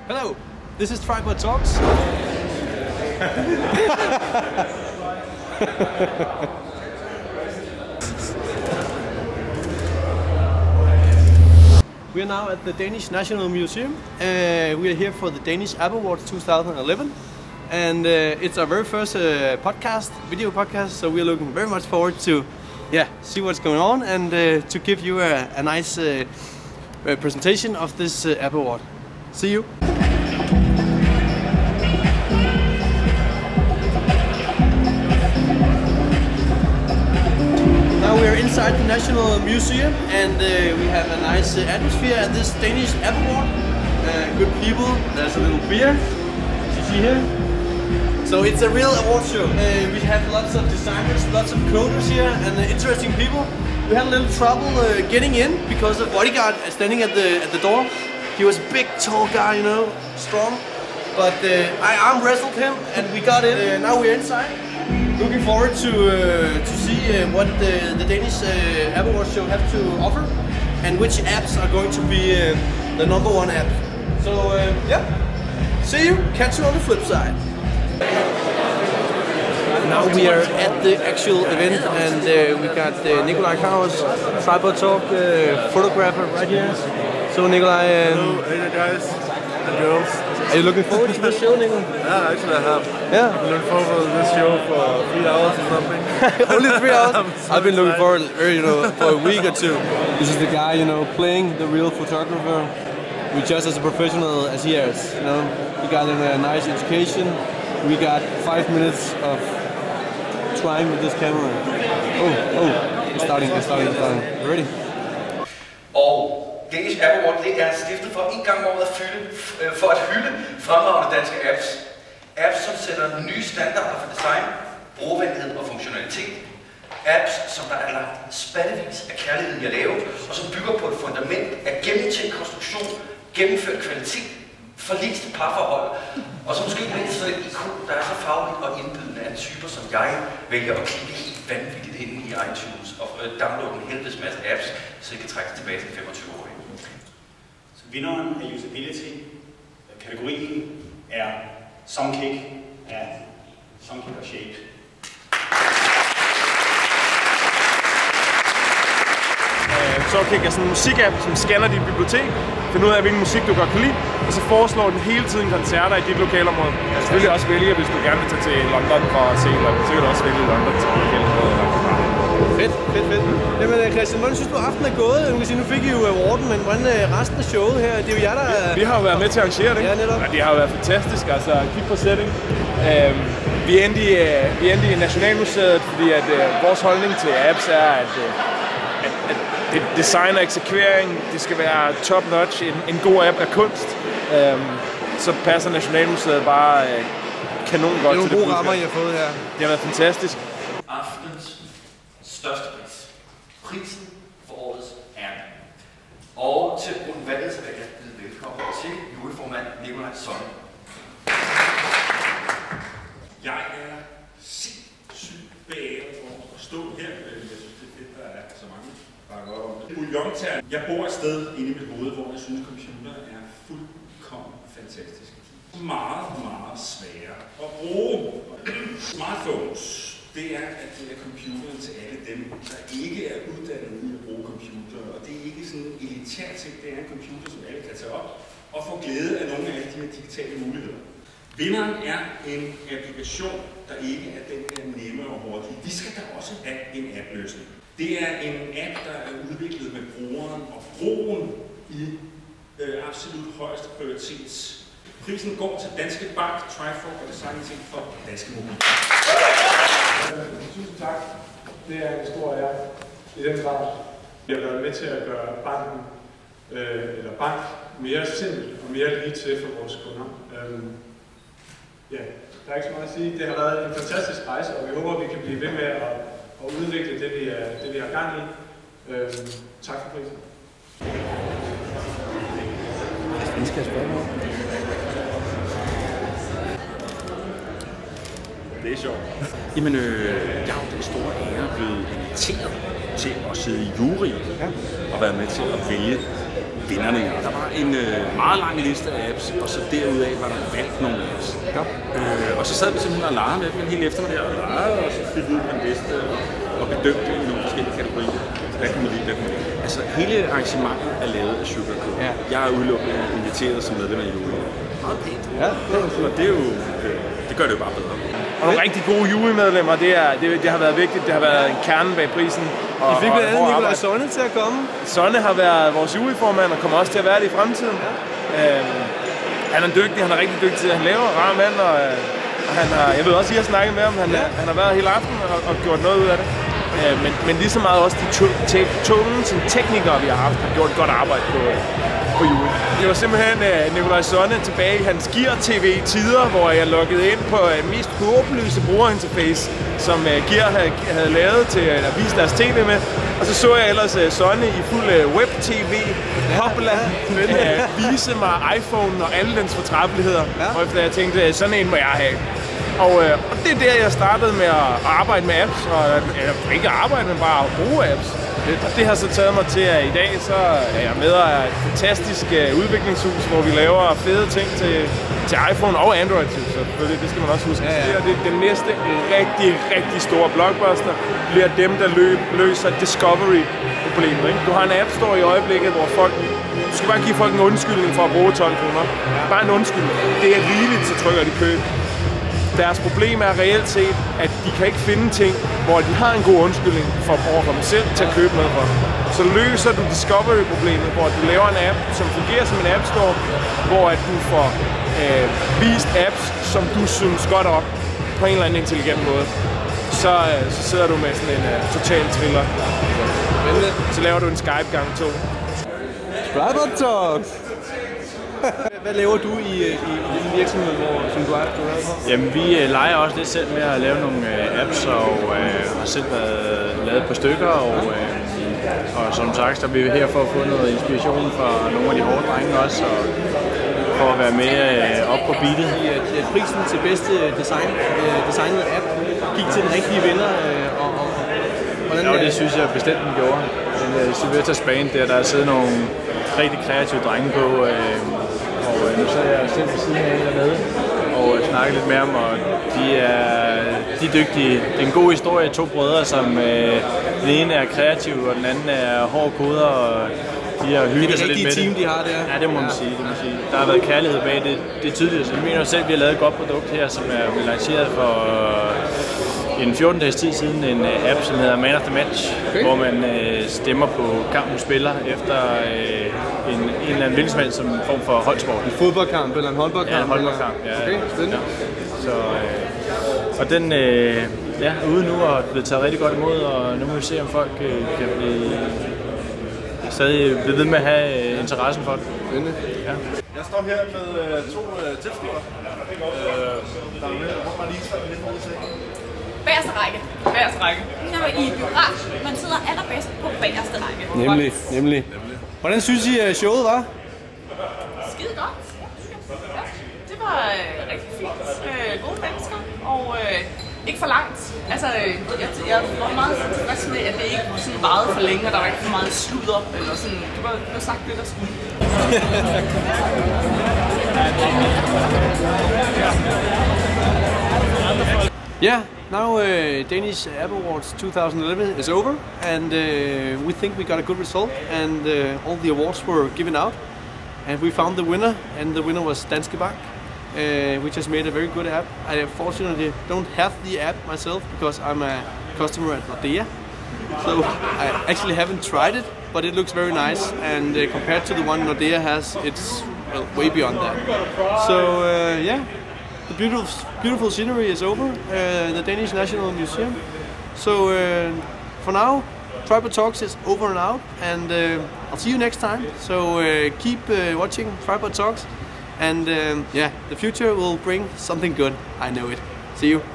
Hello, this is Tripod Talks. We are now at the Danish National Museum. We are here for the Danish App Awards 2011. And it's our very first video podcast, so we are looking very much forward to see what's going on and to give you a nice presentation of this App Award. See you! Now we are inside the National Museum and we have a nice atmosphere at this Danish App Award. Good people, there's a little beer, as you see here. So it's a real award show. We have lots of designers, lots of coders here and interesting people. We had a little trouble getting in because the bodyguard standing at the door. He was a big, tall guy, you know, strong. But I arm wrestled him and we got in. Now we're inside. Looking forward to see what the Danish App Award show have to offer and which apps are going to be the #1 app. So see you. Catch you on the flip side. Now we are at the actual event and we got Nikolaj Kaus, Tripod Talk photographer right here. So Nikolaj, hello, hey guys and girls. Are you looking forward to this show, Nikolaj? Yeah, actually I have. Yeah. I've been looking forward to this show for 3 hours or something. Only 3 hours? So I've been looking forward, for a week or two. This is the guy, playing the real photographer. We're just as professional as he is. He got a nice education. We got 5 minutes of trying with this camera. It's starting. Ready? Og Danish App Award, det er stiftet for en gang om året for at hylde fremragende danske apps. Apps, som sætter nye standarder for design, brugervenlighed og funktionalitet. Apps, som der er lagt spandevis af kærligheden i at lave, og som bygger på et fundament af gennemtænkt konstruktion, gennemført kvalitet, forliste parforhold, og så måske mindst så et ikon, der er så fagligt og indbydende af typer, som jeg vælger at klikke helt vanvittigt ind i iTunes og downloade en helvedes masse apps, så I kan trække det tilbage til 25-årige. Så vinderen af usability, kategorien er Songkick af Songkick og Shape. Songkick er sådan en musikapp, som scanner dit bibliotek, finder ud af, hvilken musik du godt kan lide, og så foreslår den hele tiden koncerter i dit lokalområde. Jeg kan selvfølgelig også vælge, hvis du gerne vil tage til London for at se noget, så kan du også vælge London til lokalområdet. Fedt. Jamen Christian, hvordan synes du aftenen er gået? Nu fik I jo awarden, men hvordan resten af showet her? Det er jo jer, der... Vi har jo været med til at arrangere det, ja, netop. Og det har jo været fantastisk. Altså, kig på setting. Vi endte i Nationalmuseet, fordi at vores holdning til apps er, at design og eksekvering, det skal være top notch. En god app er kunst. Så passer Nationalmuseet bare kanon godt til det. Det er nogle gode rammer, I har fået her. Det har været fantastisk. Aftens største pris. Prisen for årets app. Og til udvalget, så vil jeg byde velkommen til juryformand Nikolaj Sonne. Jeg er sindssygt beæret for at stå her. Jeg synes, det er fedt, der er så mange bakker op om det. Bouillon-tern. Jeg bor et sted inde i mit hoved, hvor jeg synes, computer er fuldkommen fantastisk. Meget svære at bruge. Smartphones, det er computeren til alle dem, der ikke er uddannet i at bruge computer. Og det er ikke sådan en elitær ting, det er en computer, som alle kan tage op og få glæde af nogle af de her digitale muligheder. Vinderen er en applikation, der ikke er den her nemme og hurtige. Vi skal da også have en app-løsning. Det er en app, der er udviklet med brugeren og brugen i absolut højeste prioritets. Prisen går til Danske Bank, Trifork og Design for Danske Mobil. Tusind tak. Det er en stor ære i den grad. Vi har været med til at gøre bank mere simpel og mere lige til for vores kunder. Der er ikke så meget at sige. Det har været en fantastisk rejse, og vi håber, at vi kan blive ved med at udvikle det, vi har gang i. Tak for prisen. Skal jeg spørge noget? Det er sjovt. Jamen, jeg er jo den store ære blevet inviteret til at sidde i jury og være med til at vælge vinderne. Der var en meget lang liste af apps, og så derudaf var der valgt nogle apps. Og så sad vi simpelthen og legede med dem en hel eftermiddag og legede, og så fik vi ud en liste og bedømte i nogle forskellige kategorier. Hvad kan man lide, hvad kan man lide? Altså hele arrangementet er lavet af Sugarcoat. Jeg er udelukkende inviteret som medlem af jury. Meget pænt. Ja, og det er jo, det gør det jo bare bedre. Og nogle rigtig gode jurymedlemmer, det har været vigtigt. Det har været en kerne bag prisen. I fik blandt andet Nikolaj Sonne til at komme. Sonne har været vores juryformand og kommer også til at være det i fremtiden. Han er dygtig, han er rigtig dygtig til at han laver rar mand, og han har, jeg ved også, at I har snakket med ham, han har været hele aftenen og gjort noget ud af det. Men lige så meget også de tunge teknikere, vi har haft, har gjort et godt arbejde på jury. Det var simpelthen Nikolaj Sonne tilbage i hans Gear TV-tider, hvor jeg loggede ind på mest håbløse brugerinterface, som Gear havde lavet til at vise deres tv med. Og så så jeg ellers Sonne i fuld web-tv, hopla, vise mig iPhone og alle dens fortræffeligheder. Og efter jeg tænkte, sådan en må jeg have. Og det er der, jeg startede med at arbejde med apps, eller ikke arbejde, men bare at bruge apps. Og det har så taget mig til, at i dag så er jeg med af et fantastisk udviklingshus, hvor vi laver fede ting til iPhone og Android. Så selvfølgelig, det skal man også huske. Det næste rigtig store blockbuster bliver dem, der løser discovery-problemet. Du har en App Store i øjeblikket, hvor du skal bare give folk en undskyldning for at bruge 12 kroner. Bare en undskyldning. Det er rigeligt, så trykker de køb. Deres problem er reelt set, at de kan ikke finde ting, hvor de har en god undskyldning for dem selv til at købe noget for. Så løser du discovery-problemet, hvor du laver en app, som fungerer som en app store, hvor at du får vist apps, som du synes godt op på en eller anden intelligent måde. Så sidder du med sådan en total thriller. Så laver du en Skype gang 2. Tripod Talks! Hvad laver du i din virksomhed, som du er på? Jamen, vi leger også lidt selv med at lave nogle apps, og har selv lavet et par stykker, og som sagt, så er vi her for at få noget inspiration fra nogle af de hårde drenge også, og for at være med op på beatet. Prisen til bedste designet app gik til den rigtige vinder, og det synes jeg bestemt den gjorde. Den Sylvester Span der er siddet nogle rigtig kreative drenge på, og nu sidder jeg selv ved siden af dernede og snakker lidt med ham, og de er dygtige. Det er en god historie, 2 brødre, som den ene er kreativ, og den anden er hård koder, og de har hygget sig lidt med det. Det er det rigtige team, de har der. Ja, det må man sige. Der har været kærlighed bag det. Det er tydeligt. Jeg mener selv, at vi har lavet et godt produkt her, som er lanceret for en 14-dages tid siden en app, som hedder Man of the Match, hvor man stemmer på kampen spiller efter en eller anden vindsmand som en form for holdsport. En fodboldkamp eller en håndboldkamp? Ja, en håndboldkamp. Ja. Okay, spændende. Ja. Så, og den er ude nu og blevet taget rigtig godt imod, og nu må vi se, om folk kan stadig blive ved med at have interessen for det. Spændende. Ja. Jeg står her med 2 tilskuere. Der er med, hvor man lige står lidt ud til. Bagerste række. Bagerste række. Når I biograf, man sidder allerbedst på bagerste række. Nemlig. Hvordan synes I, showet var? Skide godt. Ja, det var rigtig fint. Gode mennesker, og ikke for langt. Altså, jeg var meget tilfreds med, at det ikke sådan varede for længe, og der var ikke for meget sludder, eller sådan. Det var sagt det, der skulle. Yeah, now Danish App Awards 2011 is over, and we think we got a good result, and all the awards were given out, and we found the winner, and the winner was Danske Bank, which has made a very good app. I unfortunately don't have the app myself because I'm a customer at Nordea, so I actually haven't tried it, but it looks very nice, and compared to the one Nordea has, it's way beyond that. So yeah. The beautiful scenery is over, the Danish National Museum. So for now, Tripod Talks is over and out, and I'll see you next time. So keep watching Tripod Talks, and yeah, the future will bring something good. I know it. See you.